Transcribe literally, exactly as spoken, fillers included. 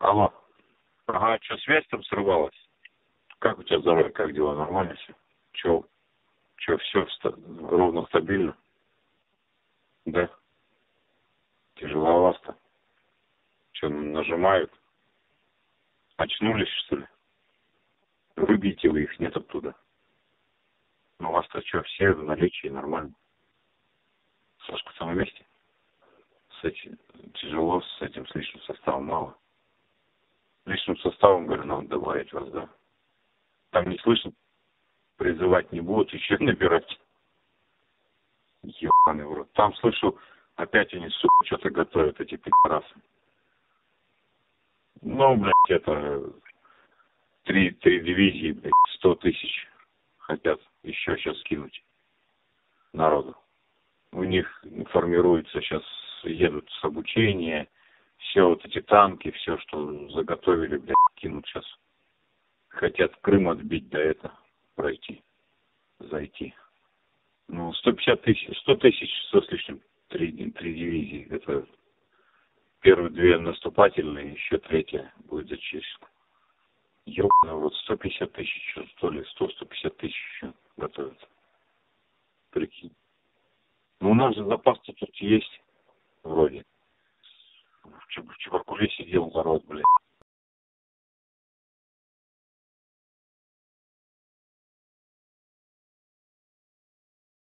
Алло. Ага, что, связь там срывалась? Как у тебя здоровье, как дела? Нормально все? Че, че, все ровно, стабильно? Да? Тяжеловато. Че, нажимают? Очнулись, что ли? Выбейте вы их, нет оттуда. Ну, у вас-то что, все в наличии, нормально? Сашка в самом месте? С этим тяжело, с этим, с личным составом мало. Личным составом, говорю, надо добавить вас, да? Там не слышно, призывать не будут, еще набирать. Ебаный в рот. Там слышу, опять они, сука, что-то готовят, эти пидорасы. Ну, блядь, это три, три дивизии, блядь, сто тысяч хотят еще сейчас скинуть народу. У них формируется сейчас, едут с обучения, все вот эти танки, все, что заготовили, блядь, кинут сейчас. Хотят Крым отбить, до этого пройти, зайти. Ну, сто пятьдесят тысяч, сто тысяч, сто с лишним, три, три дивизии. Это первые две наступательные, еще третья будет зачищена. Ёбаный, вот сто пятьдесят тысяч, что ли, сто сто пятьдесят тысяч еще готовятся. Прикинь. Ну, у нас же запас-то тут есть, вроде. В Чебаркуле сидел народ, блядь.